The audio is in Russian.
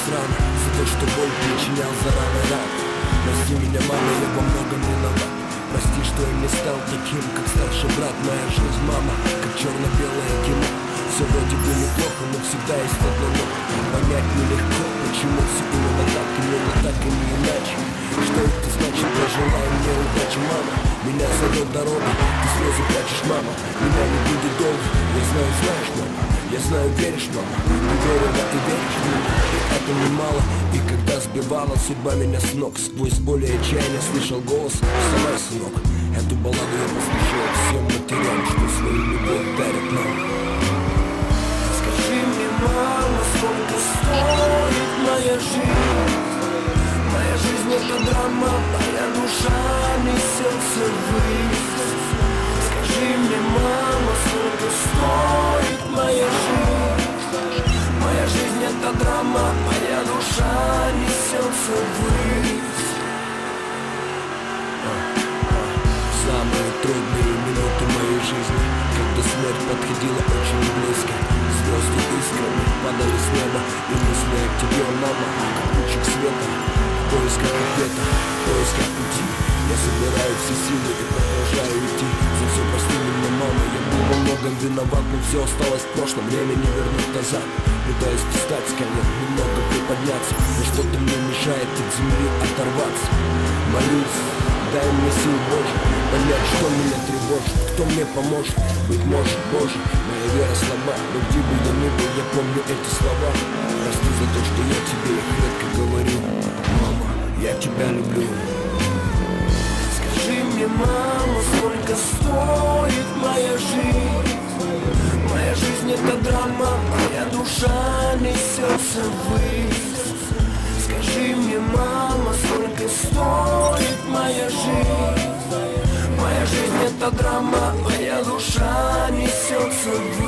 рано за то, что боль причинял зарано ран. Прости меня, мама, я во многом виноват. Прости, что я не стал таким, как старший брат. Моя жизнь, мама, как черно-белое кино. Все вроде бы неплохо, но всегда есть одно но. Понять нелегко, почему все именно так и не иначе. Что это значит, пожелай мне удачи, мама. Меня зовет дорога, ты слезы прячешь, мама. Меня не будет долго, я знаю, знаешь, мама. Я знаю, веришь, мама. Ты верила и веришь, мама. И это немало. И когда сбивала судьба меня с ног, сквозь боль и отчаяние слышал голос: вставай, сынок. Эту балладу я посвящаю всем матерям, что свою любовь дарят нам. Скажи мне, мама, сколько стоит моя жизнь? Моя жизнь это драма, моя душа несется ввысь. Скажи мне, мама, сколько стоит моя жизнь? Моя жизнь это драма, моя душа несется ввысь. Самые трудные минуты моей жизни, когда смерть подходила очень близко. Звезды искрами падали с неба, и мысли к тебе, мама, как лучик света. В поисках ответа, в поисках пути. Я собираю все силы и продолжаю идти. За все прости меня, мама, я был во многом виноват, но все осталось в прошлом, время не вернуть назад. Пытаюсь встать с колен, немного приподняться, но что-то мне мешает от земли оторваться. Молюсь, дай мне сил Божьих понять, что меня тревожит, кто мне поможет. Быть может, Боже, моя вера слаба, но где бы я ни был, я помню эти слова. Прости за то, что я тебе их редко говорю. Мама, я тебя люблю. Скажи мне, мама, сколько стоит моя жизнь? Моя жизнь это драма, моя душа несется ввысь. Скажи мне, мама, сколько стоит моя жизнь? Моя жизнь это драма, моя душа несется ввысь.